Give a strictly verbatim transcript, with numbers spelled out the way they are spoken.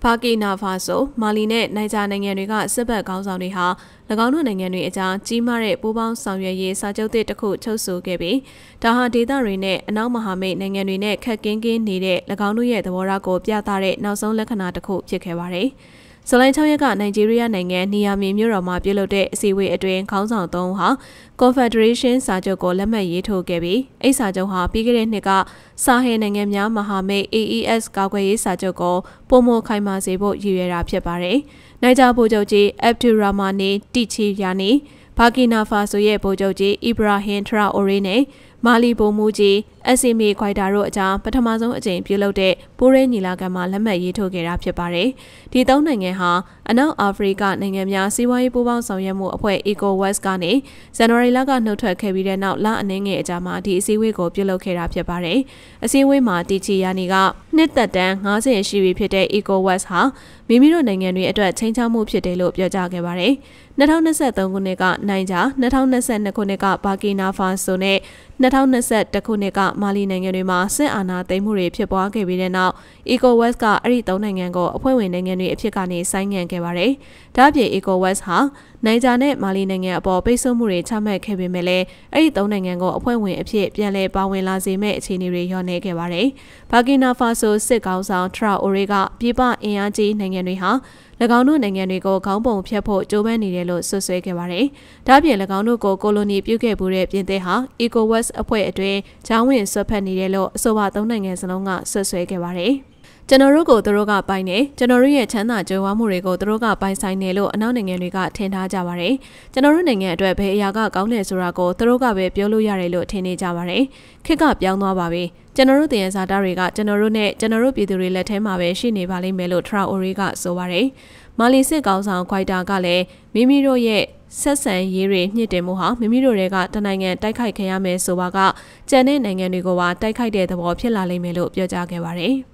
ဘာကီနာဖာဆိုမာလီနဲ့နိုင်ဂျာနိုင်ငံတွေကစစ်ဘက်ခေါင်းဆောင်တွေဟာ၎င်းတို့နိုင်ငံတွေအကြားကြီးမားတဲ့ပူးပေါင်းဆောင်ရွက်ရေးစာချုပ်တစ်ခုချုပ်ဆိုခဲ့ပြီးဒါဟာဒေသတွေနဲ့အနောက်မဟာမိတ်နိုင်ငံတွေနဲ့ခက်ကင်းကင်းနေတဲ့၎င်းတို့ရဲ့သဘောထားကိုပြသတဲ့နောက်ဆုံးလက္ခဏာတစ်ခုဖြစ်ခဲ့ပါတယ်။ဇူလိုင်၆ရက်ကနိုင်ဂျီးရီးယားနိုင်ငံနီယာမီမြို့တော်မှာပြုလုပ်တဲ့အစည်းအဝေးအတွင်းခေါင်းဆောင်သုံးဦးဟာ Confederation စာချုပ်ကိုလက်မှတ်ရေးထိုးခဲ့ပြီးအဲ့စာချုပ်ဟာပြီးခဲ့တဲ့နှစ်ကစာဟယ်နိုင်ငံများမဟာမိတ် A E S ကာကွယ်ရေးစာချုပ်ကိုပုံမခိုင်မာစေဖို့ရည်ရွယ်တာဖြစ်ပါတယ်။နိုင်ဂျာဗိုလ်ချုပ်ကြီးအက်ဗ်ဒူရာမာနီတီချီယာနီဘာကီနာဖာဆိုရဲ့ဗိုလ်ချုပ်ကြီးအီဘရာဟင်ထရာအိုရေးနဲ့မာလီဗိုလ်မှူးကြီးအက်ဆီမီခွိုင်တာတို့အကြားပထမဆုံးအကြိမ်ပြုလုပ်တဲ့ပိုးရဲညီလာခံမှာလက်မှတ်ရေးထိုးခဲ့တာဖြစ်ပါတယ်။ဒီသုံးနိုင်ငံဟာအနောက်အာဖရိကနိုင်ငံများစီးပွားရေးပူးပေါင်းဆောင်ရွက်မှုအဖွဲ့ ECOWAS ကနေဇန်နဝါရီလကနှုတ်ထွက်ခဲ့ပြီးတဲ့နောက်လအနည်းငယ်အကြာမှာဒီအစည်းအဝေးကိုပြုလုပ်ခဲ့တာဖြစ်ပါတယ်။အစည်းအဝေးမှာတီချီယာနီကနှစ်သက်တမ်း၅၀ရှိပြီဖြစ်တဲ့ ECOWAS ဟာမိမိတို့နိုင်ငံတွေအတွက်ချိန်ချမှုဖြစ်တယ်လို့ပြောကြားခဲ့ပါတယ်။၂၀၂၃ခုနှစ်ကနိုင်ဂျာ၂၀၂၂ခုနှစ်ကဘာကီနာဖာဆိုနဲ့၂၀၂၁ခုနှစ်ကမာလီနိုင်ငံတွေမှာစစ်အာဏာသိမ်းမှုတွေဖြစ်ပွားခဲ့ပြီးတဲ့နောက် ECOWAS ကအဲ့ဒီသုံးနိုင်ငံကိုအဖွဲ့ဝင်နိုင်ငံတွေအဖြစ်ကနေဆိုင်းငံ့ခဲ့ပါတယ်။ဒါ့အပြင် ECOWAS ဟာနိုင်ဂျာနဲ့မာလီနိုင်ငံအပေါ်ပိတ်ဆို့မှုတွေချမှတ်ခဲ့ပေမဲ့လည်းအဲ့ဒီသုံးနိုင်ငံကိုအဖွဲ့ဝင်အဖြစ်ပြန်လည်ပါဝင်လာစေမဲ့အခြေအနေတွေညှော်နေခဲ့ပါတယ်။ဘာကီနာဖာဆိုစစ်ကောင်ဆောင်ထရာအိုရေးကပြည်ပအင်အားကြီးနိုင်ငံတွေဟာ၎င်းတို့နိုင်ငံတွေကိုခေါင်းပုံဖြတ်ဖို့ကြိုးပမ်းနေတယ်လို့ဆွဆွဲခဲ့ပါတယ်။ဒါ့အပြင်၎င်းတို့ကိုကိုလိုနီပြုခဲ့မှုတဲ့ပြင်သစ်ဟာ ECOWAS အဖွဲ့အတွင်းဂျောင်းဝင်ဆွတ်ဖက်နေတယ်လို့အဆိုပါသုံးနိုင်ငံစလုံးကဆွဆွဲခဲ့ပါတယ်။ကျွန်တော်တို့ကိုသူတို့ကပိုင်နေကျွန်တော်တို့ရဲ့ချမ်းသာကြွယ်ဝမှုတွေကိုသူတို့ကပိုင်ဆိုင်နေလို့အနောက်နိုင်ငံတွေကထင်ထားကြပါတယ်ကျွန်တော်တို့နိုင်ငံအတွက်ဘယ်အရာကကောင်းတယ်ဆိုတာကိုသူတို့ကပဲပြောလို့ရတယ်လို့ထင်နေကြပါတယ်ခေတ်ကပြောင်းသွားပါပြီကျွန်တော်တို့တည်ရစာတာတွေကကျွန်တော်တို့နဲ့ကျွန်တော်တို့ပြည်သူတွေလက်ထဲမှာပဲရှိနေပါလိမ့်မယ်လို့ထရာအိုရီကဆိုပါတယ်မာလီစစ်ကောင်ဆောင်ခွိုက်တာကလည်းမိမိတို့ရဲ့ဆက်ဆံရေးတွေမြင့်တင်မှုဟာမိမိတို့တွေကတနိုင်ငံတိုက်ခိုက်ခံရမယ်ဆိုပါကကျန်တဲ့နိုင်ငံတွေကိုပါတိုက်ခိုက်တဲ့သဘောဖြစ်လာလိမ့်မယ်လို့ပြောကြားခဲ့ပါတယ်